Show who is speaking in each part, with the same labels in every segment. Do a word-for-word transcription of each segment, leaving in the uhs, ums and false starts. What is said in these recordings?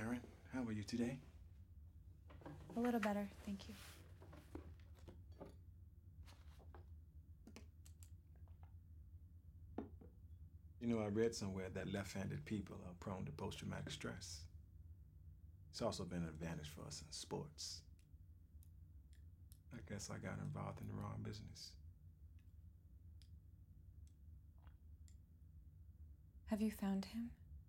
Speaker 1: Karen. How are you today?
Speaker 2: A little better, thank you.
Speaker 1: You know, I read somewhere that left-handed people are prone to post-traumatic stress. It's also been an advantage for us in sports. I guess I got involved in the wrong business.
Speaker 2: Have you found him?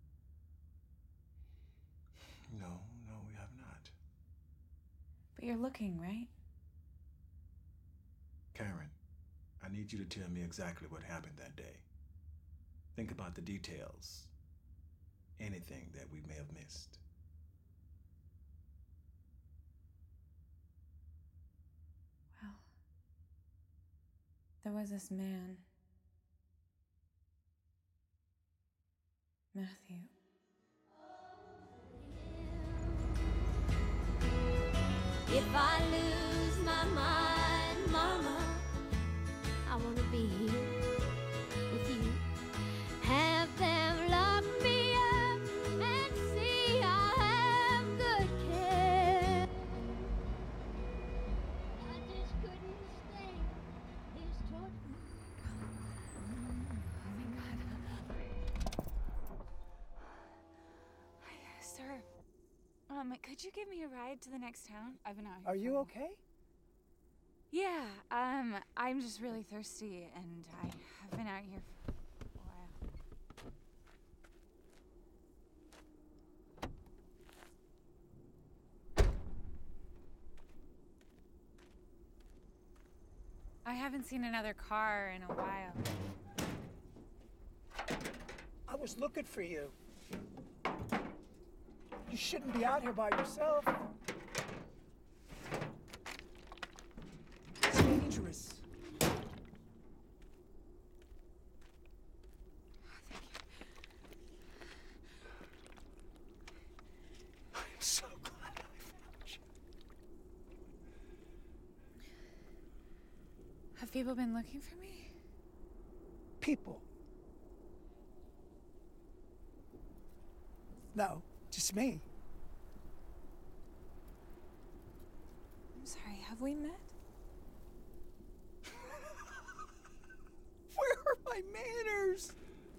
Speaker 1: No, no, we have not.
Speaker 2: But you're looking, right?
Speaker 1: Karen, I need you to tell me exactly what happened that day. Think about the details. Anything that we may have missed.
Speaker 2: Well, there was this man, Matthew.
Speaker 3: If I lose my mind, Mama, I want to be here with you. Have them lock me up and see I'll have good care. I just couldn't stand his torture.
Speaker 2: Oh, thank God. Hi, sir. Um, could you give me a ride to the next town? I've been out here.
Speaker 4: Are you
Speaker 2: for...
Speaker 4: okay?
Speaker 2: Yeah, um, I'm just really thirsty, and I have been out here for a while. I haven't seen another car in a while.
Speaker 4: I was looking for you. You shouldn't be out here by yourself. It's dangerous. I'm so glad I found you.
Speaker 2: Have people been looking for me?
Speaker 4: People. No, just me.
Speaker 2: I'm sorry, have we met?
Speaker 4: Where are my manners?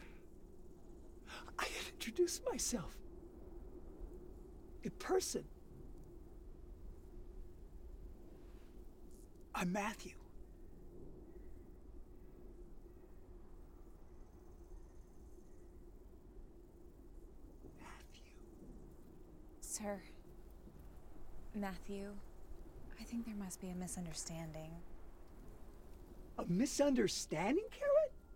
Speaker 4: I had introduced myself. In person. I'm Matthew. Matthew.
Speaker 2: Sir, Matthew, I think there must be a misunderstanding.
Speaker 4: A misunderstanding, Karen?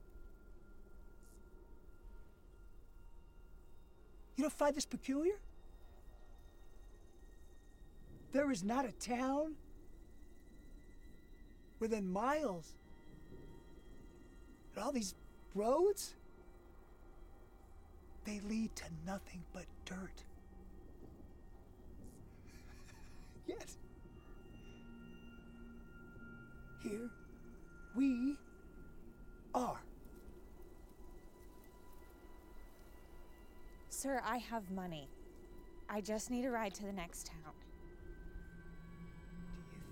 Speaker 4: You don't find this peculiar? There is not a town within miles. And all these roads, they lead to nothing but dirt. Yet, here we are.
Speaker 2: Sir, I have money. I just need a ride to the next town.
Speaker 4: Do you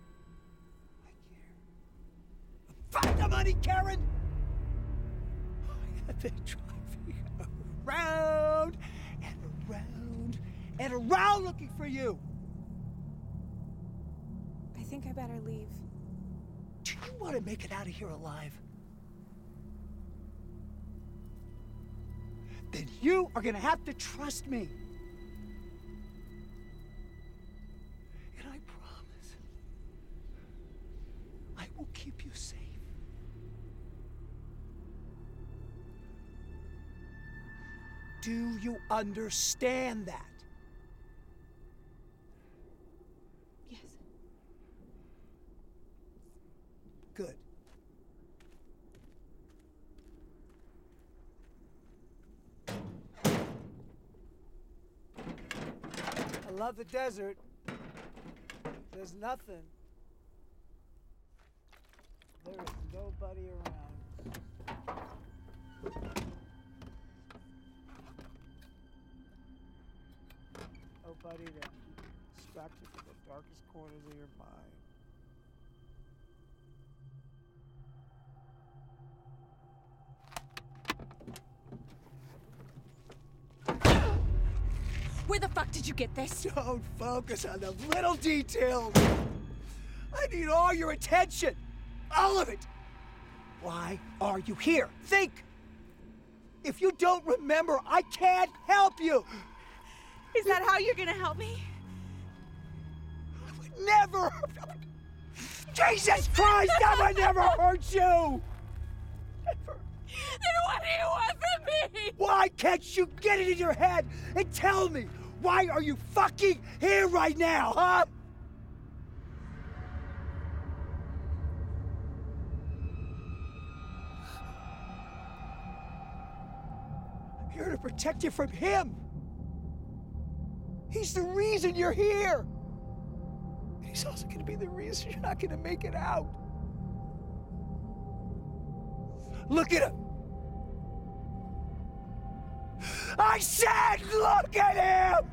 Speaker 4: think I care? Find the money, Karen! I have been driving around and around and around looking for you.
Speaker 2: I think I better leave.
Speaker 4: Do you want to make it out of here alive? Then you are going to have to trust me. And I promise, I will keep you safe. Do you understand that?
Speaker 2: Yes.
Speaker 4: Good. I love the desert. There's nothing. There is nobody around. anybody that can distract you from the darkest corners of your mind.
Speaker 2: Where the fuck did you get this?
Speaker 4: Don't focus on the little details. I need all your attention. All of it. Why are you here? Think. If you don't remember, I can't help you.
Speaker 2: Is that how you're gonna help me?
Speaker 4: I would never. Jesus Christ, I would never hurt you. Never.
Speaker 2: Then what do you want from me?
Speaker 4: Why can't you get it in your head and tell me? Why are you fucking here right now, huh? I'm here to protect you from him. He's the reason you're here. And he's also gonna be the reason you're not gonna make it out. Look at him. I said, look at him!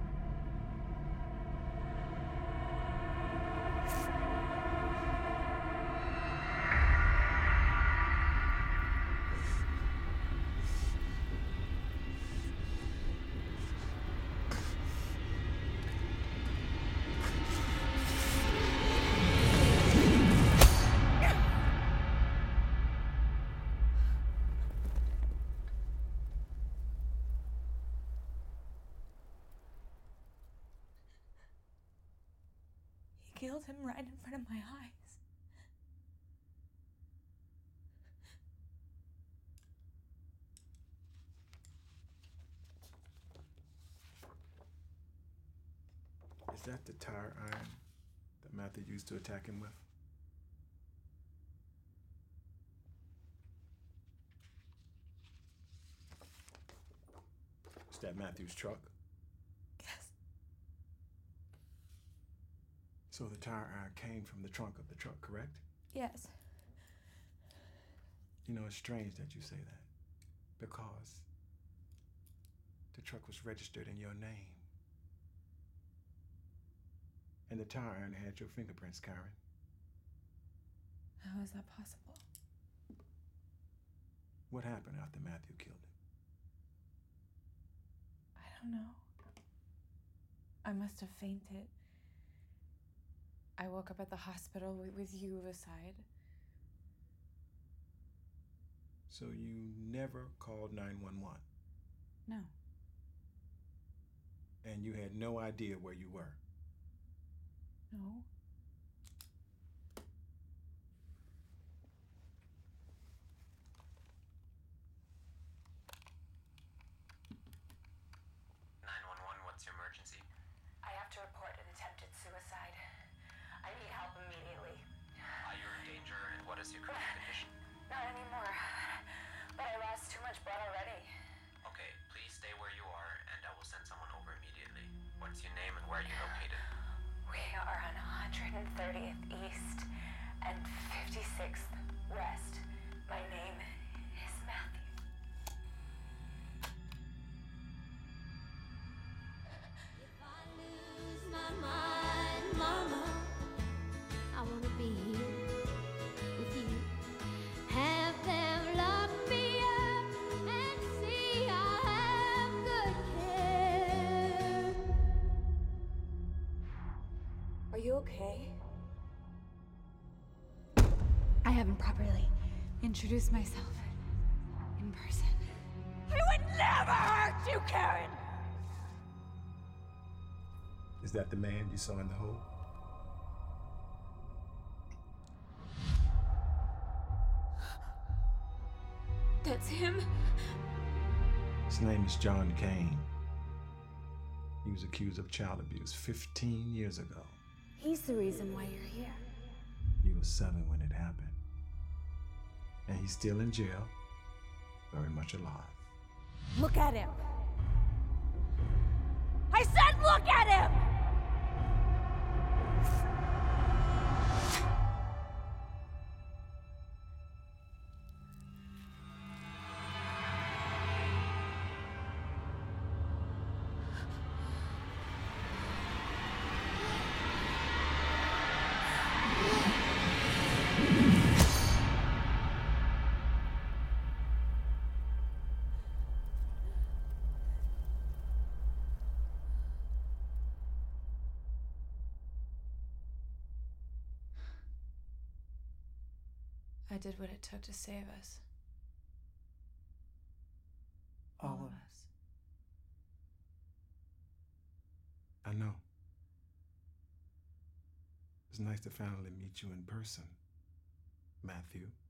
Speaker 2: Killed him right in front of my eyes.
Speaker 1: Is that the tire iron that Matthew used to attack him with? Is that Matthew's truck?
Speaker 2: Yes.
Speaker 1: So the tire iron came from the trunk of the truck, correct?
Speaker 2: Yes.
Speaker 1: You know, it's strange that you say that, because the truck was registered in your name. And the tire iron had your fingerprints, Karen.
Speaker 2: How is that possible?
Speaker 1: What happened after Matthew killed him?
Speaker 2: I don't know. I must have fainted. I woke up at the hospital with, with you beside.
Speaker 1: So you never called nine one one?
Speaker 2: No.
Speaker 1: And you had no idea where you were?
Speaker 2: No.
Speaker 5: nine one one, what's your emergency?
Speaker 6: I have to report an attempted suicide. I need help immediately.
Speaker 5: Are you in danger, and what is your current condition?
Speaker 6: Not anymore. But I lost too much blood already.
Speaker 5: Okay, please stay where you are, and I will send someone over immediately. What's your name and where are you located?
Speaker 6: We are on one hundred thirtieth East and fifty-sixth West. My name is Matthew.
Speaker 3: If I lose my mind, Mama, I wanna be here with you. Have them lock me up and see I have good care.
Speaker 6: Are you okay?
Speaker 2: I haven't properly introduced myself in person.
Speaker 6: I would never hurt you, Karen!
Speaker 1: Is that the man you saw in the hole?
Speaker 2: That's him?
Speaker 1: His name is John Kane. He was accused of child abuse fifteen years ago.
Speaker 2: He's the reason why you're here.
Speaker 1: You were seven when it happened. And he's still in jail, very much alive.
Speaker 2: Look at him. I said look at him! I did what it took to save us. All,
Speaker 4: All
Speaker 2: of
Speaker 4: of
Speaker 2: us.
Speaker 1: I know. It's nice to finally meet you in person, Matthew.